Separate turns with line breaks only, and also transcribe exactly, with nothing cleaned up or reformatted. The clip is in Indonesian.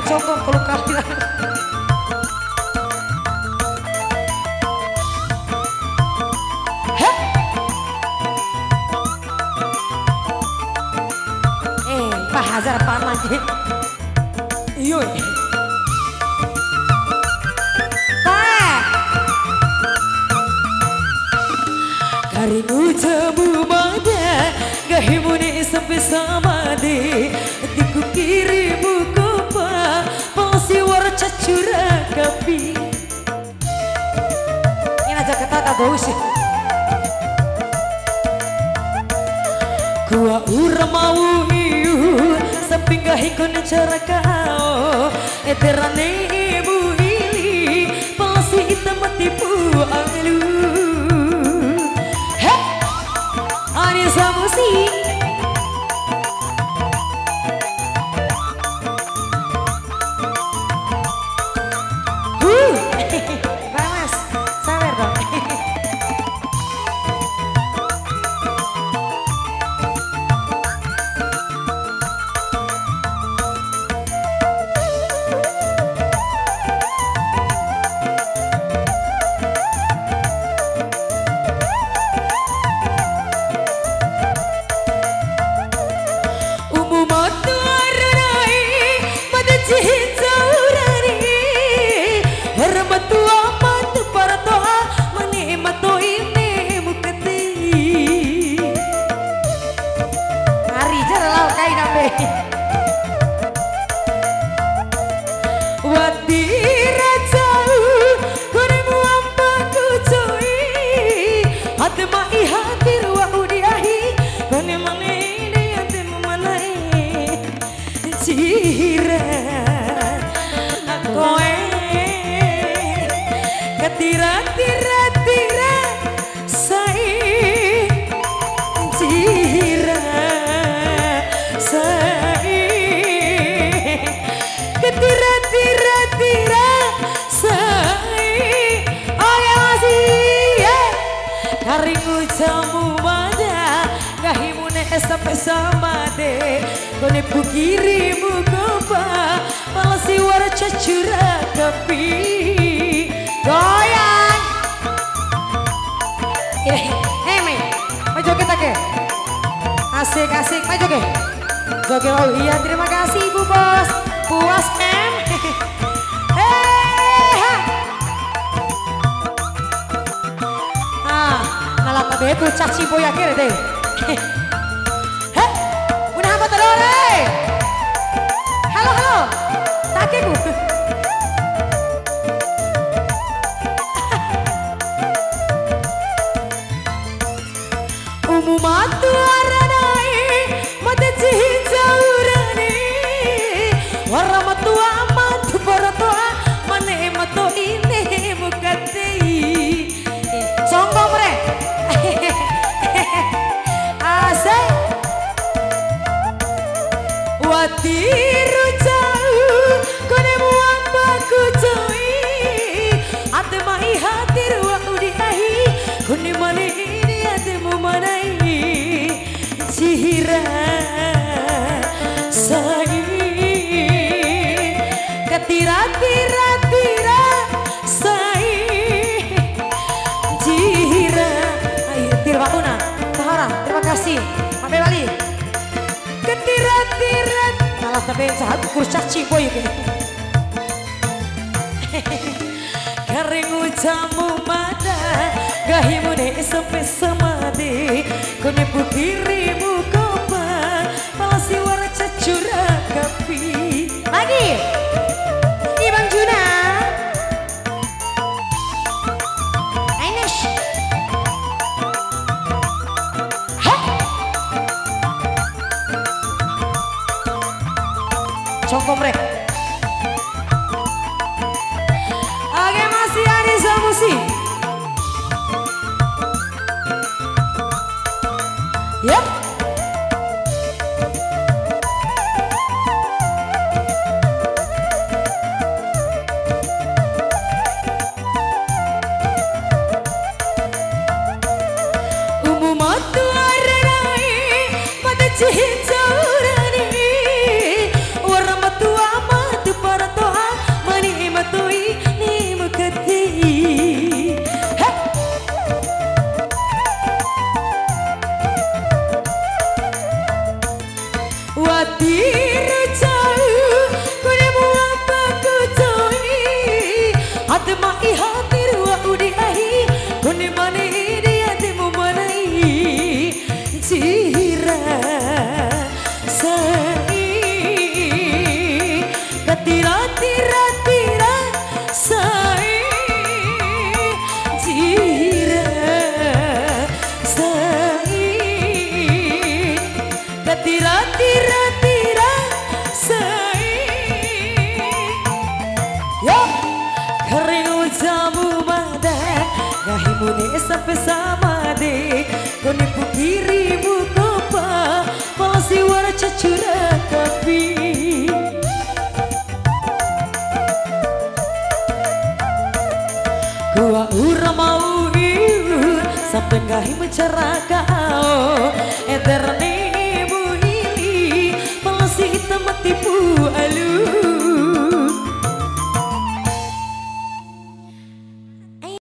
congkong kalau kalian. Eh, Pak Hazar paman. Iya. Harimu jamu mada gahimune sampai sama deh tiku kirimu kopa pasti warca curah kapi ini aja kata tak bau sih gua ura mau iu sampai gahikon cara kau eterane ibu ili pasti hitam tipu alu Anissa Musik Huh Mas, sabar dong Wati rajau koremu ampaku cuy hati mai hadir wa udiahi kone mane ini hati memanai cira koe ketira tira tira sai cira sai ketira tira tira sai oke masih ya karingu jamu mada gahimune sampai sama deh kone pukirimu kopa palasi warca curah kapi goyang eh me mau joget ke asik asik mau joget joget oh iya terima kasih Bu Bos puas em hehehe ah ngalah tadi itu caci boy akhir deh heh udah apa telore halo halo takiku umumatu aranai mata cihijau rani waramatua matu baratua mane mato ini mukati songkong re asik wati rujau kone muang baku cuy ate mai hadir wa udiahi kone mane ini ate memanai cihira sai ketira tira tira sai jira ayo tirwa una Tahara terima kasih sampai balik ketira tira salah tapi sahat kurcak ciboy gini karingu jamu mada gahimune sampai samade kone pukirimu kopa palasi warca curah kapi lagi Bang Juna Ainesh heh congkom rek oke masih Anissa Musik yep hijau rani warna tua matu para tiru jauh kune buat aku joi hati mai hatir wa udi ahi kune mani dia temu manai jira sai katira tira tira sai jira sai katira tira tira sai yo kering jamu madan ngahimune sampai sama deh kone pukirimu kopa masih wara cacura kapi gua ura mau iu sampai ngahim ceraka eterne